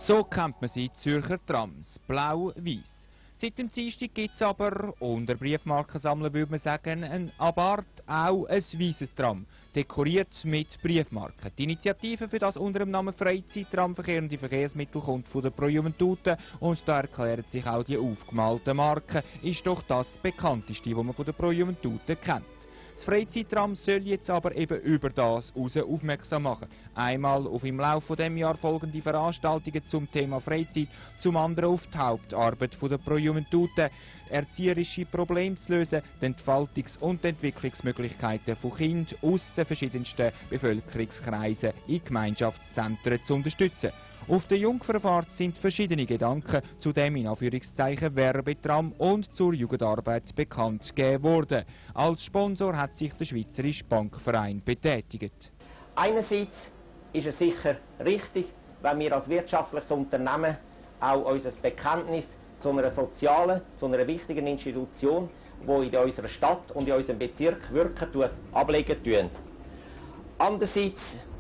So kennt man sie Zürcher Trams, blau-weiß. Seit dem Dienstag gibt es aber, unter Briefmarkensammler würde man sagen, ein Abart, auch ein weißes Tram, dekoriert mit Briefmarken. Die Initiative für das unter dem Namen Freizeit-Tramverkehr und die Verkehrsmittel kommt von der Pro Juventute und da erklären sich auch die aufgemalten Marken, ist doch das bekannteste, was man von der Pro Juventute kennt. Das Freizeittram soll jetzt aber eben über das heraus aufmerksam machen. Einmal auf im Laufe dieses Jahr folgende Veranstaltungen zum Thema Freizeit, zum anderen auf die Hauptarbeit der Pro Juventute, erzieherische Probleme zu lösen, die Entfaltungs- und Entwicklungsmöglichkeiten von Kindern aus den verschiedensten Bevölkerungskreisen in Gemeinschaftszentren zu unterstützen. Auf der Jungfernfahrt sind verschiedene Gedanken zu dem in Anführungszeichen Werbetram und zur Jugendarbeit bekannt gegeben worden. Als Sponsor hat sich der Schweizerische Bankverein betätigt. Einerseits ist es sicher richtig, wenn wir als wirtschaftliches Unternehmen auch unser Bekenntnis zu einer sozialen, zu einer wichtigen Institution, die in unserer Stadt und in unserem Bezirk wirken, ablegen tun. Andererseits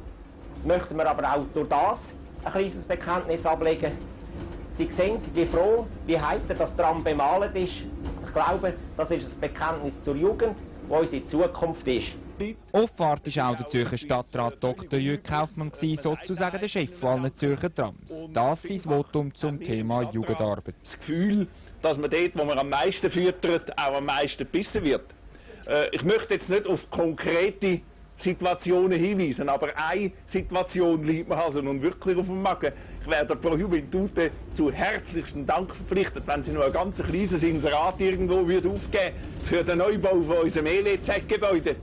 möchten wir aber auch durch das ein kleines Bekenntnis ablegen. Sie sehen, wie froh, wie heiter das Tram bemalt ist. Ich glaube, das ist ein Bekenntnis zur Jugend, die unsere Zukunft ist. Auf Fahrt war auch der Zürcher Stadtrat Dr. Jürg Kaufmann, sozusagen der Chef von allen Zürcher Trams. Das ist sein Votum zum Thema Jugendarbeit. Das Gefühl, dass man dort, wo man am meisten füttert, auch am meisten gebissen wird. Ich möchte jetzt nicht auf konkrete Situationen hinweisen, aber eine Situation liegt mir also nun wirklich auf dem Magen. Ich wäre der Pro Juventute zu herzlichsten Dank verpflichtet, wenn sie nur ein ganz kleines Inserat irgendwo aufgeben würde für den Neubau von unserem ELZ-Gebäude.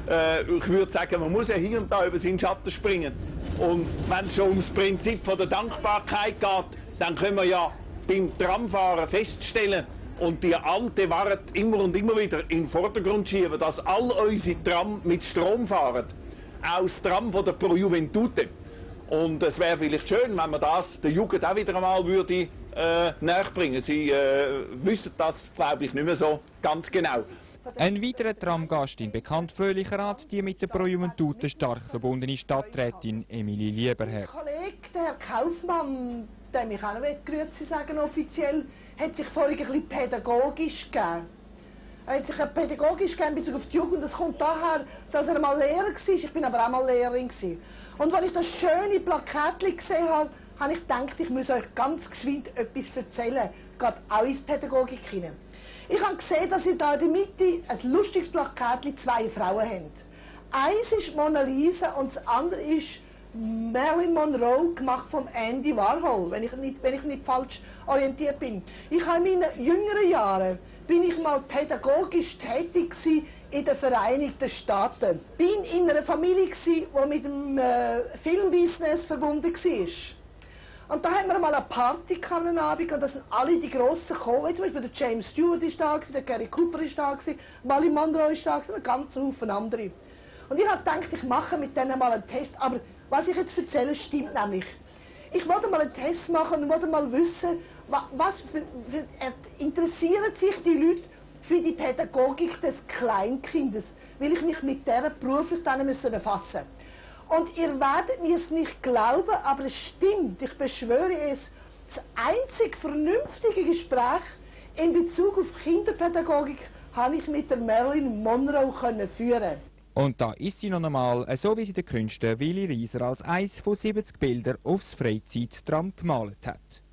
Ich würde sagen, man muss ja hier und da über seinen Schatten springen. Und wenn es schon ums Prinzip von der Dankbarkeit geht, dann können wir ja beim Tramfahren feststellen, und die alte Wahrheit immer und immer wieder in den Vordergrund schieben, dass all unsere Tram mit Strom fahren. Auch das Tram von der Pro Juventute. Und es wäre vielleicht schön, wenn man das der Jugend auch wieder einmal würde näherbringen. Sie wissen das, glaube ich, nicht mehr so ganz genau. Ein weiterer Tramgast in bekannt fröhlicher Art, die mit der Pro Juventute stark verbundene Stadträtin Emilie Lieberherr. Mein Kollege, der Herr Kaufmann, der mich auch noch grüezi sagen offiziell, hat sich vorhin ein bisschen pädagogisch gegeben. Er hat sich pädagogisch gegeben in Bezug auf die Jugend. Das kommt daher, dass er mal Lehrer war. Ich bin aber auch mal Lehrerin gewesen. Und als ich das schöne Plakatchen gesehen habe, habe ich gedacht, ich muss euch ganz geschwind etwas erzählen. Geht auch ins Pädagogik hinein. Ich habe gesehen, dass ihr da in der Mitte ein lustiges Plakatchen zwei Frauen habt. Eins ist Mona Lisa und das andere ist Marilyn Monroe, gemacht von Andy Warhol, wenn ich nicht falsch orientiert bin. Ich habe in meinen jüngeren Jahren bin ich mal pädagogisch tätig in den Vereinigten Staaten. Bin in einer Familie die mit dem Filmbusiness verbunden war. Und da hatten wir mal eine Party am Abend und da sind alle die Grossen gekommen. Zum Beispiel der James Stewart ist da, der Gary Cooper ist da, Marilyn Monroe ist da und ein ganzer Haufen andere. Und ich habe gedacht, ich mache mit denen mal einen Test, aber was ich jetzt erzähle, stimmt nämlich. Ich wollte mal einen Test machen und wollte mal wissen, interessieren sich die Leute für die Pädagogik des Kleinkindes, weil ich mich mit dieser beruflich dann befassen musste. Und ihr werdet mir es nicht glauben, aber es stimmt, ich beschwöre es, das einzig vernünftige Gespräch in Bezug auf Kinderpädagogik habe ich mit der Marilyn Monroe führen. Und da ist sie noch einmal, so wie sie der Künstler Willi Rieser als eines von 70 Bildern aufs Freizeittram gemalt hat.